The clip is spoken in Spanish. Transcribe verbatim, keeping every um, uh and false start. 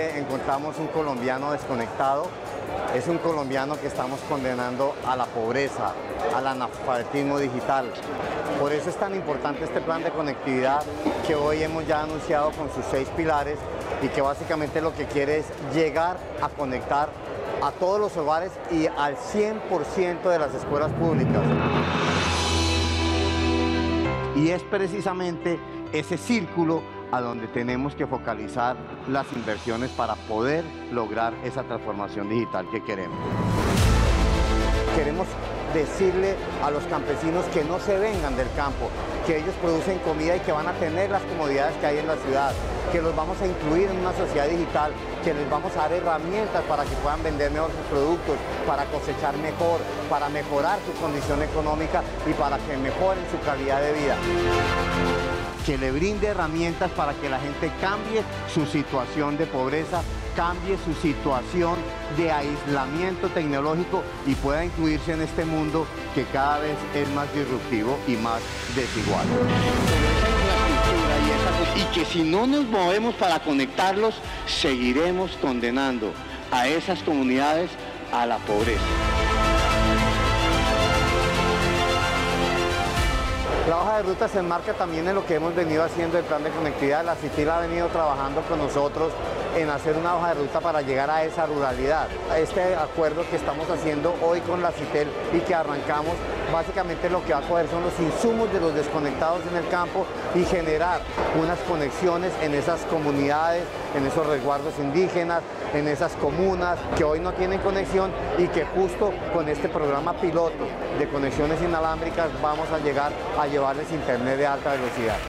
que encontramos un colombiano desconectado, es un colombiano que estamos condenando a la pobreza, al analfabetismo digital. Por eso es tan importante este plan de conectividad que hoy hemos ya anunciado con sus seis pilares y que básicamente lo que quiere es llegar a conectar a todos los hogares y al cien por ciento de las escuelas públicas. Y es precisamente ese círculo a donde tenemos que focalizar las inversiones para poder lograr esa transformación digital que queremos. Queremos decirle a los campesinos que no se vengan del campo, que ellos producen comida y que van a tener las comodidades que hay en la ciudad, que los vamos a incluir en una sociedad digital, que les vamos a dar herramientas para que puedan vender mejor sus productos, para cosechar mejor, para mejorar su condición económica y para que mejoren su calidad de vida. Que le brinde herramientas para que la gente cambie su situación de pobreza, cambie su situación de aislamiento tecnológico y pueda incluirse en este mundo que cada vez es más disruptivo y más desigual. Y que si no nos movemos para conectarlos, seguiremos condenando a esas comunidades a la pobreza. La hoja de ruta se enmarca también en lo que hemos venido haciendo el plan de conectividad. La CITIL ha venido trabajando con nosotros en hacer una hoja de ruta para llegar a esa ruralidad. Este acuerdo que estamos haciendo hoy con la CITEL y que arrancamos, básicamente lo que va a coger son los insumos de los desconectados en el campo y generar unas conexiones en esas comunidades, en esos resguardos indígenas, en esas comunas que hoy no tienen conexión y que justo con este programa piloto de conexiones inalámbricas vamos a llegar a llevarles internet de alta velocidad.